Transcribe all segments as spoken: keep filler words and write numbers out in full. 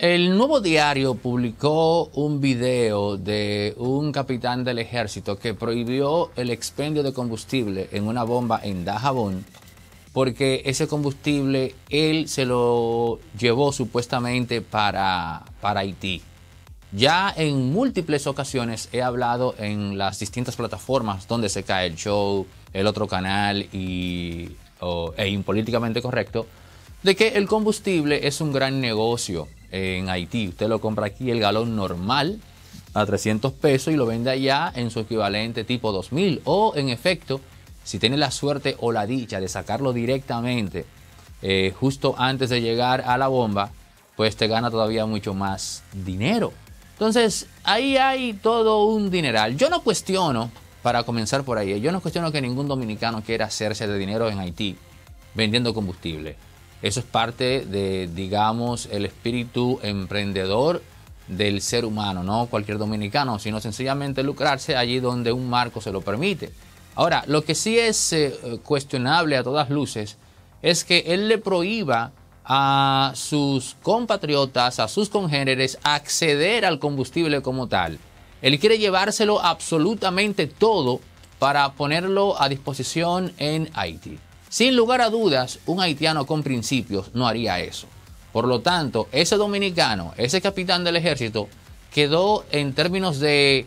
El Nuevo Diario publicó un video de un capitán del ejército que prohibió el expendio de combustible en una bomba en Dajabón porque ese combustible él se lo llevó supuestamente para, para Haití. Ya en múltiples ocasiones he hablado en las distintas plataformas donde se cae el show, el otro canal y o, e Impolíticamente Correcto, de que el combustible es un gran negocio en Haití. Usted lo compra aquí el galón normal a trescientos pesos y lo vende allá en su equivalente tipo dos mil. O en efecto, si tiene la suerte o la dicha de sacarlo directamente eh, justo antes de llegar a la bomba, pues te gana todavía mucho más dinero. Entonces, ahí hay todo un dineral. Yo no cuestiono, para comenzar por ahí, yo no cuestiono que ningún dominicano quiera hacerse de dinero en Haití vendiendo combustible. Eso es parte de, digamos, el espíritu emprendedor del ser humano, no cualquier dominicano, sino sencillamente lucrarse allí donde un marco se lo permite. Ahora, lo que sí es eh, cuestionable a todas luces es que él le prohíba a sus compatriotas, a sus congéneres, acceder al combustible como tal. Él quiere llevárselo absolutamente todo para ponerlo a disposición en Haití. Sin lugar a dudas, un haitiano con principios no haría eso. Por lo tanto, ese dominicano, ese capitán del ejército, quedó en términos de,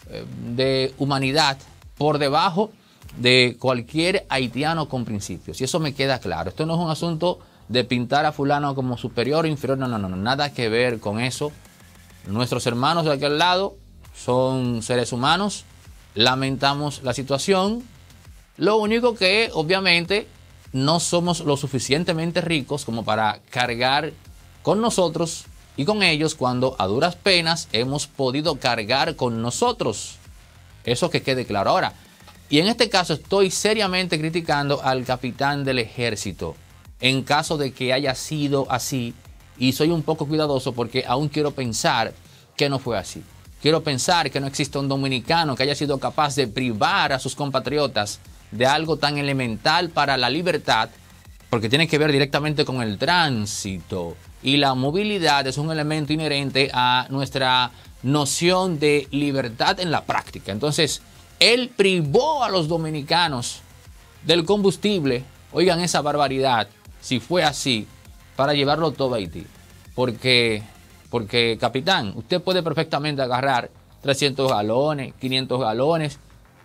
de humanidad por debajo de cualquier haitiano con principios. Y eso me queda claro. Esto no es un asunto de pintar a fulano como superior o inferior. No, no, no, no. Nada que ver con eso. Nuestros hermanos de aquel lado son seres humanos. Lamentamos la situación. Lo único que, obviamente, no somos lo suficientemente ricos como para cargar con nosotros y con ellos cuando a duras penas hemos podido cargar con nosotros. Eso que quede claro. Ahora, y en este caso estoy seriamente criticando al capitán del ejército en caso de que haya sido así, y soy un poco cuidadoso porque aún quiero pensar que no fue así. Quiero pensar que no existe un dominicano que haya sido capaz de privar a sus compatriotas de algo tan elemental para la libertad, porque tiene que ver directamente con el tránsito, y la movilidad es un elemento inherente a nuestra noción de libertad en la práctica. Entonces, él privó a los dominicanos del combustible, oigan esa barbaridad, si fue así, para llevarlo todo a Haití. Porque, porque capitán, usted puede perfectamente agarrar trescientos galones, quinientos galones,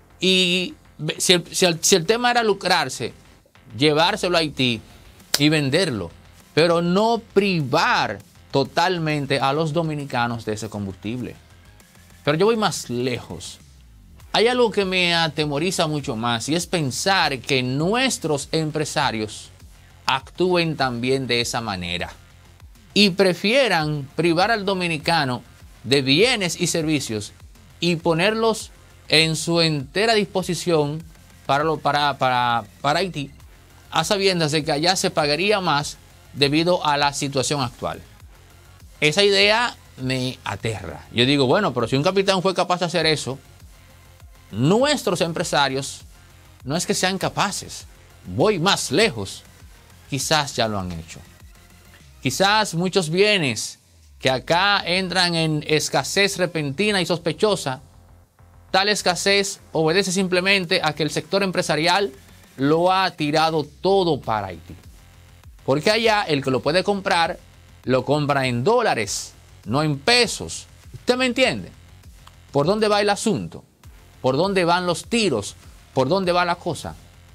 y si el, si, el, si el tema era lucrarse, llevárselo a Haití y venderlo, pero no privar totalmente a los dominicanos de ese combustible. Pero yo voy más lejos. Hay algo que me atemoriza mucho más, y es pensar que nuestros empresarios actúen también de esa manera y prefieran privar al dominicano de bienes y servicios y ponerlos en su entera disposición para, lo, para, para, para Haití, a sabiendas de que allá se pagaría más debido a la situación actual. Esa idea me aterra. Yo digo, bueno, pero si un capitán fue capaz de hacer eso, nuestros empresarios no es que sean capaces. Voy más lejos. Quizás ya lo han hecho. Quizás muchos bienes que acá entran en escasez repentina y sospechosa, tal escasez obedece simplemente a que el sector empresarial lo ha tirado todo para Haití. Porque allá el que lo puede comprar, lo compra en dólares, no en pesos. ¿Usted me entiende? ¿Por dónde va el asunto? ¿Por dónde van los tiros? ¿Por dónde va la cosa?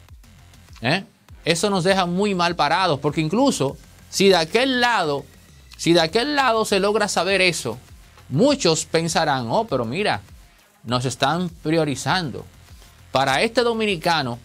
¿Eh? Eso nos deja muy mal parados, porque incluso si de aquel lado, si de aquel lado se logra saber eso, muchos pensarán, oh, pero mira, nos están priorizando. Para este dominicano,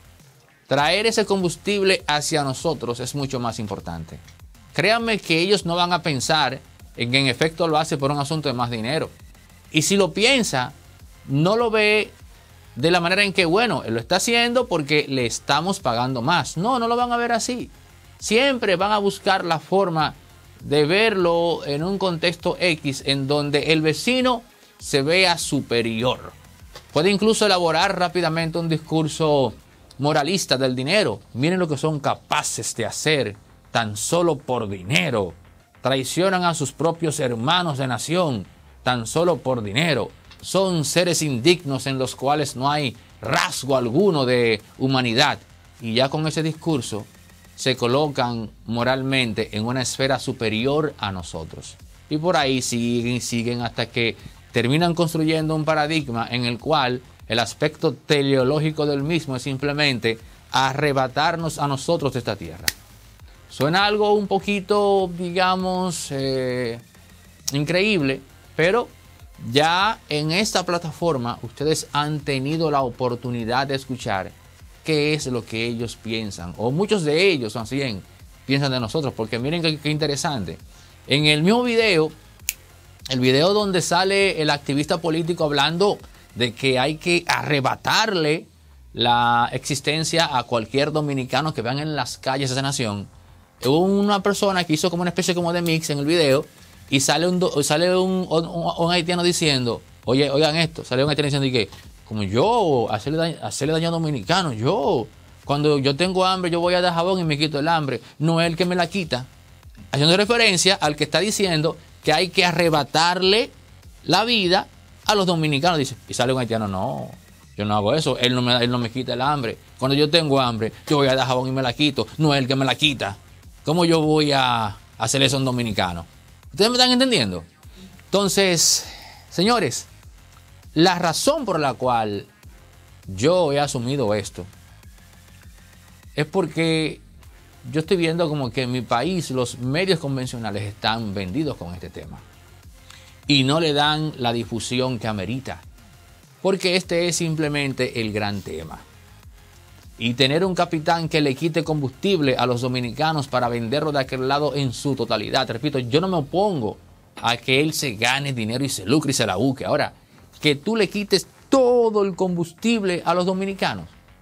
traer ese combustible hacia nosotros es mucho más importante. Créanme que ellos no van a pensar en que en efecto lo hace por un asunto de más dinero. Y si lo piensa, no lo ve de la manera en que, bueno, él lo está haciendo porque le estamos pagando más. No, no lo van a ver así. Siempre van a buscar la forma de verlo en un contexto X en donde el vecino se vea superior. Puede incluso elaborar rápidamente un discurso moralista del dinero. Miren lo que son capaces de hacer tan solo por dinero. traicionan a sus propios hermanos de nación tan solo por dinero. Son seres indignos en los cuales no hay rasgo alguno de humanidad. Y ya con ese discurso se colocan moralmente en una esfera superior a nosotros. Y por ahí siguen y siguen hasta que terminan construyendo un paradigma en el cual el aspecto teleológico del mismo es simplemente arrebatarnos a nosotros de esta tierra. Suena algo un poquito, digamos, eh, increíble, pero ya en esta plataforma ustedes han tenido la oportunidad de escuchar qué es lo que ellos piensan, o muchos de ellos más bien piensan de nosotros, porque miren qué, qué interesante. En el mismo video, el video donde sale el activista político hablando de que hay que arrebatarle la existencia a cualquier dominicano que vean en las calles de esa nación, hubo una persona que hizo como una especie como de mix en el video y sale un, sale un, un, un haitiano diciendo, oye, oigan esto, sale un haitiano diciendo que como yo, hacerle daño, hacerle daño a dominicanos, yo, cuando yo tengo hambre, yo voy a dar jabón y me quito el hambre, no es el que me la quita. Haciendo referencia al que está diciendo que hay que arrebatarle la vida a los dominicanos. Dice, y sale un haitiano, no, yo no hago eso, él no me, él no me quita el hambre. Cuando yo tengo hambre, yo voy a dar jabón y me la quito, no es el que me la quita. ¿Cómo yo voy a hacer eso a un dominicano? ¿Ustedes me están entendiendo? Entonces, señores, la razón por la cual yo he asumido esto es porque yo estoy viendo como que en mi país los medios convencionales están vendidos con este tema y no le dan la difusión que amerita, porque este es simplemente el gran tema. Y tener un capitán que le quite combustible a los dominicanos para venderlo de aquel lado en su totalidad. Repito, yo no me opongo a que él se gane dinero y se lucre y se la busque. Ahora, que tú le quites todo el combustible a los dominicanos,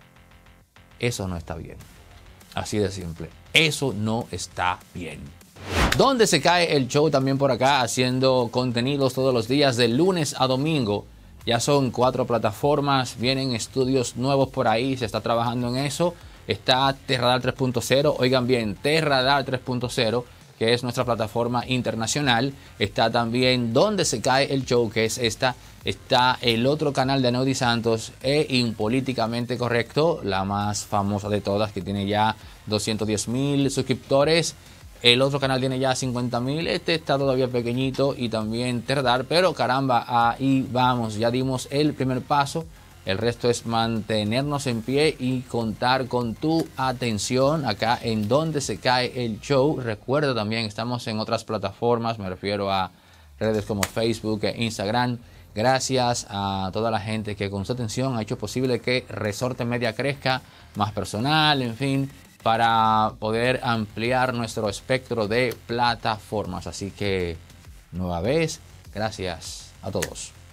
eso no está bien. Así de simple. Eso no está bien. ¿Dónde se cae el show? También por acá haciendo contenidos todos los días de lunes a domingo. Ya son cuatro plataformas, vienen estudios nuevos por ahí, se está trabajando en eso. Está T-Radar tres punto cero, oigan bien, T-Radar tres punto cero, que es nuestra plataforma internacional. Está también Donde se cae el show, que es esta. Está el otro canal de Neudi Santos e Impolíticamente Correcto, la más famosa de todas, que tiene ya doscientos diez mil suscriptores. El otro canal tiene ya cincuenta mil, este está todavía pequeñito, y también T-Radar, pero caramba, ahí vamos, ya dimos el primer paso. El resto es mantenernos en pie y contar con tu atención acá en Donde se cae el show. Recuerda también, estamos en otras plataformas, me refiero a redes como Facebook e Instagram. Gracias a toda la gente que con su atención ha hecho posible que Resorte Media crezca, más personal, en fin, para poder ampliar nuestro espectro de plataformas. Así que, nueva vez, gracias a todos.